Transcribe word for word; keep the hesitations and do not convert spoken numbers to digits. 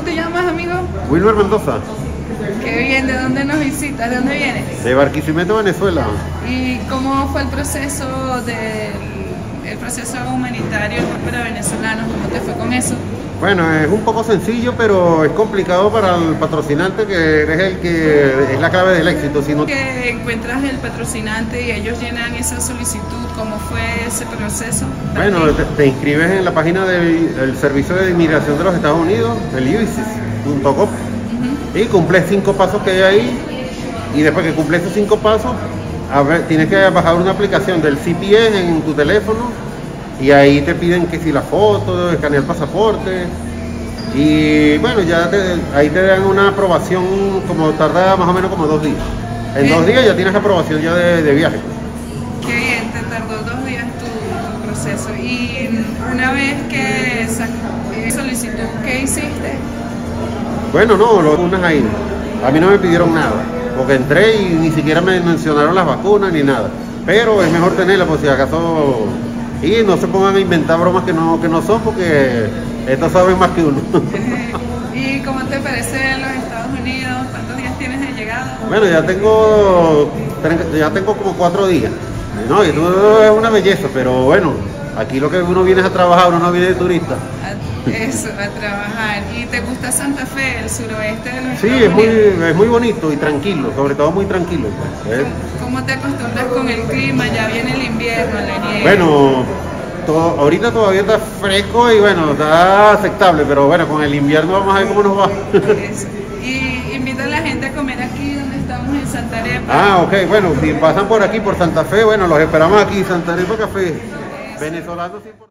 te llamas, amigo? Wilmer Mendoza. Qué bien, ¿de dónde nos visitas? ¿De dónde vienes? De Barquisimeto, Venezuela. ¿Y cómo fue el proceso del el proceso humanitario para venezolanos? ¿Cómo te fue con eso? Bueno, es un poco sencillo, pero es complicado para el patrocinante, que es el que es la clave del éxito. Si no... Que encuentras el patrocinante y ellos llenan esa solicitud, ¿cómo fue ese proceso? Bueno, te, te inscribes en la página del, del Servicio de Inmigración de los Estados Unidos, el U I S I S punto com, uh-huh. y cumples cinco pasos que hay ahí, y después que cumples esos cinco pasos, a ver, tienes que bajar una aplicación del C P S en tu teléfono, y ahí te piden que si la foto, escanear pasaporte, y bueno, ya te, ahí te dan una aprobación, como tarda más o menos como dos días. En bien. Dos días ya tienes aprobación ya de, de viaje. Qué bien, te tardó dos días tu, tu proceso. Y una vez que sacaste solicitud, ¿qué hiciste? Bueno, no, lo unas ahí. A mí no me pidieron nada, porque entré y ni siquiera me mencionaron las vacunas ni nada. Pero es mejor tenerla por si acaso. Y no se pongan a inventar bromas que no, que no son, porque estos saben más que uno. ¿Y cómo te parece los Estados Unidos? ¿Cuántos días tienes de llegada? Bueno, ya tengo, ya tengo como cuatro días. No, y todo es una belleza, pero bueno, aquí lo que uno viene es a trabajar, uno no viene de turista. A, eso, a trabajar. ¿Y te gusta Santa Fe, el suroeste de los sí, Estados es Unidos? muy, es muy bonito y tranquilo, sobre todo muy tranquilo. Pues. ¿Cómo te acostumbras con el clima? Ya viene el invierno, la nieve. Bueno, todo, ahorita todavía está fresco y bueno, está aceptable, pero bueno, con el invierno vamos a ver cómo nos va. Eso. Y invita a la gente a comer aquí donde estamos en Santa Arepa. Ah, ok, bueno, si pasan por aquí, por Santa Fe, bueno, los esperamos aquí, Santa Arepa Café. Venezolanos.